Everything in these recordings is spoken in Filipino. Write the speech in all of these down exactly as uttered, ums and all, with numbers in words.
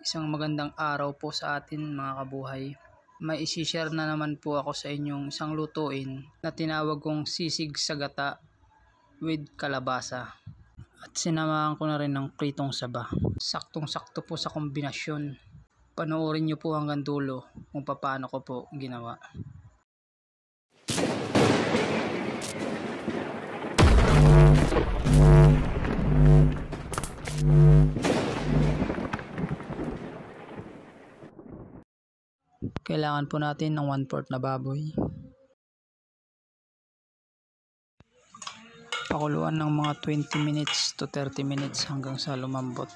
Isang magandang araw po sa atin mga kabuhay. May isi-share na naman po ako sa inyong isang lutuin na tinawag kong sisig sa gata with kalabasa. At sinamahan ko na rin ng pritong saba. Saktong-sakto po sa kombinasyon. Panoorin nyo po hanggang dulo kung paano ko po ginawa. Kailangan po natin ng one fourth na baboy. Pakuluan ng mga twenty minutes to thirty minutes hanggang sa lumambot.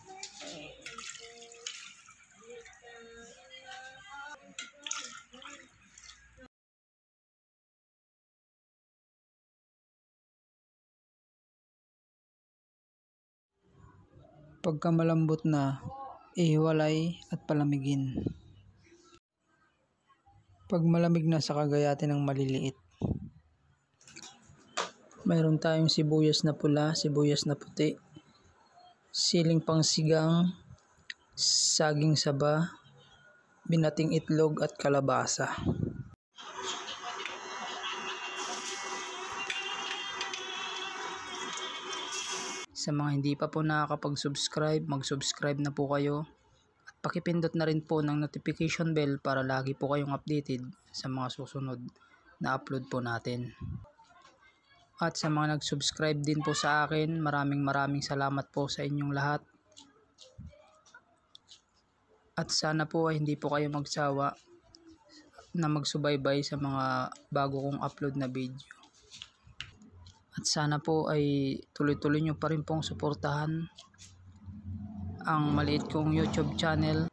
Pagka malambot na, ihiwalay at palamigin. Pag malamig na, saka gayatin ng maliliit. Mayroon tayong sibuyas na pula, sibuyas na puti, siling pangsigang, saging saba, binating itlog at kalabasa. Sa mga hindi pa po nakakapag-subscribe, mag-subscribe na po kayo. Pakipindot na rin po ng notification bell para lagi po kayong updated sa mga susunod na upload po natin. At sa mga nag-subscribe din po sa akin, maraming maraming salamat po sa inyong lahat. At sana po ay hindi po kayo magsawa na magsubaybay sa mga bago kong upload na video. At sana po ay tuloy-tuloy nyo pa rin pong suportahan ang maliit kong YouTube channel.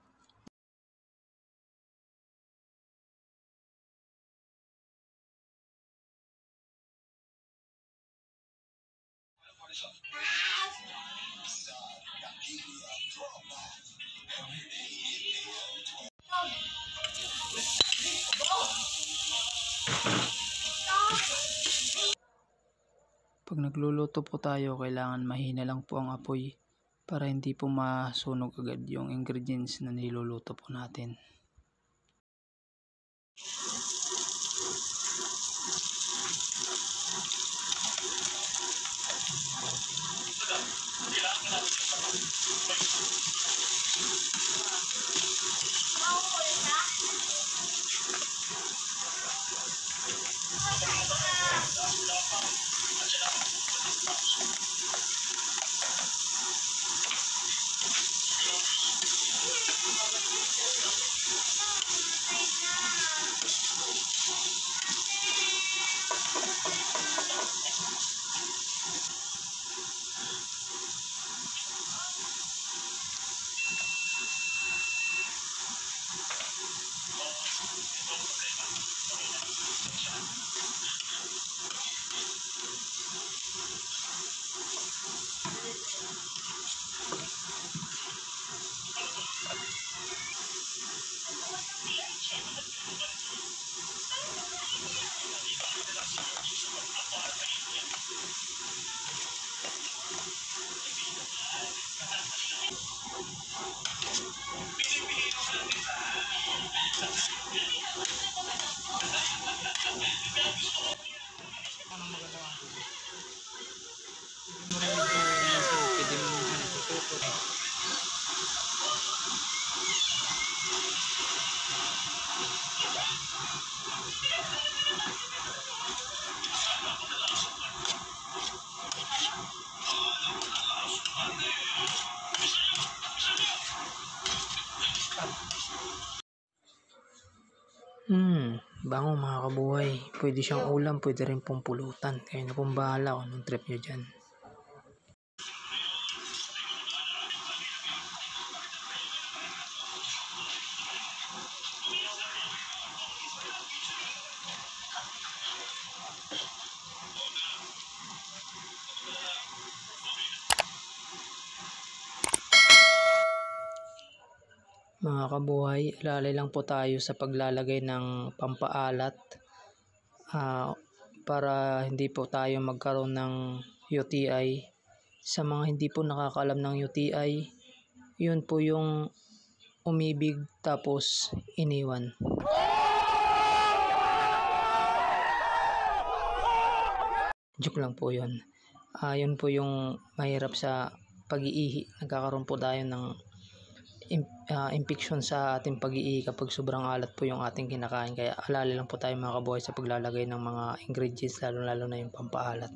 Pag nagluluto po tayo, kailangan mahina lang po ang apoy para hindi po masunog agad yung ingredients na niluluto po natin. Hmm, bango mga kabuhay. Pwede siyang ulam, pwede rin pong pulutan. Kaya na pong bahala kung anong trip nyo dyan. Mga kabuhay, alalay lang po tayo sa paglalagay ng pampaalat uh, para hindi po tayo magkaroon ng U T I. Sa mga hindi po nakakaalam ng U T I, yun po yung umibig tapos iniwan. Joke lang po yun. Uh, yun po yung mahirap sa pag-iihi. Nagkakaroon po tayo ng uh, infection sa ating pag-iihi kapag sobrang alat po yung ating kinakain. Kaya alala lang po tayo mga kabuhay sa paglalagay ng mga ingredients, lalo lalo na yung pampaalat.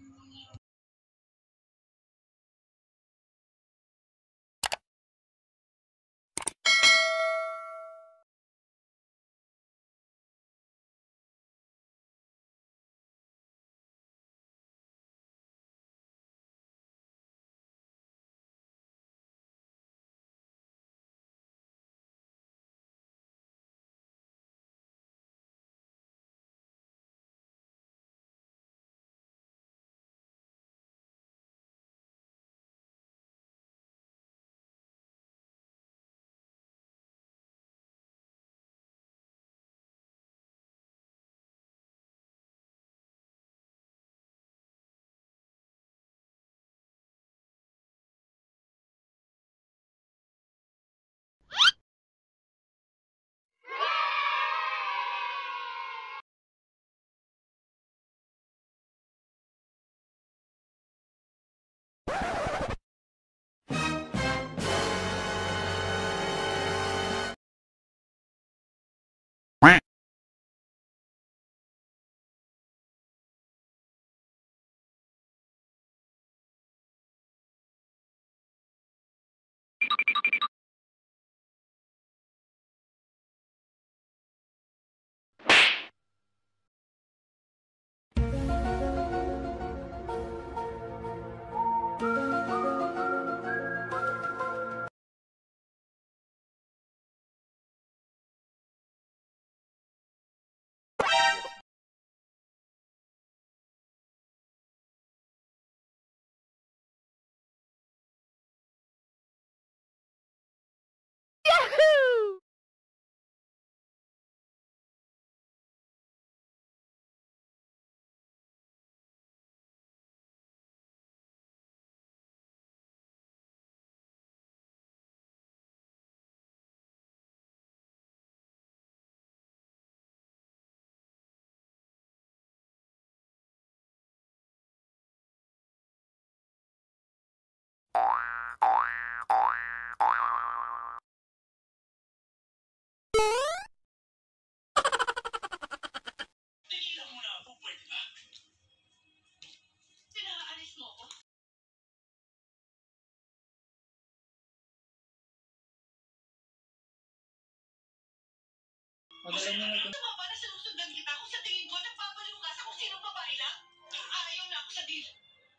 Madala niyo na ito. Tumama na sinusundan kita kung sa tingin ko nagpapaliw ka sa kung sinong babae lang. Ayaw na ako sa deal.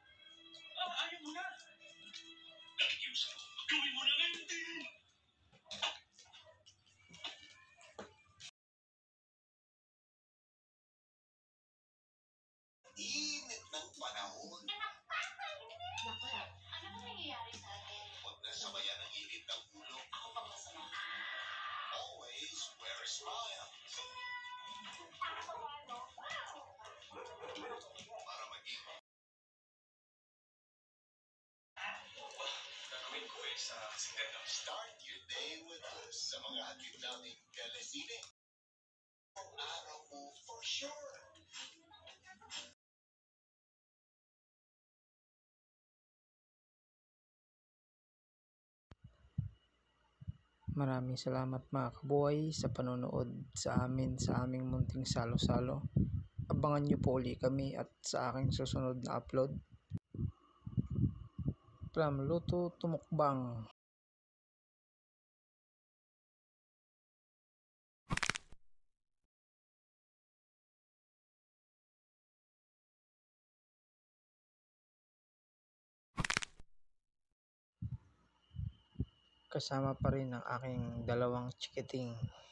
Ah, ayaw mo na. Nakikiusa ko. Gawin mo na ngayon din. Init ng panahon. Naku, ano ba nangyayari sa atin? Huwag na sabayan ang init ng ulo. Ako pa masama. Always wear a smile. Para maging gagawin ko eh sa Sindeno. Start your day with us sa mga hatid naming Telecine. Ang araw mo for sure. Maraming salamat mga kabuhay sa panonood sa amin sa aming munting salo-salo. Abangan nyo po uli kami at sa aking susunod na upload. From Luto to Mukbang. Kasama pa rin ang aking dalawang chikiting.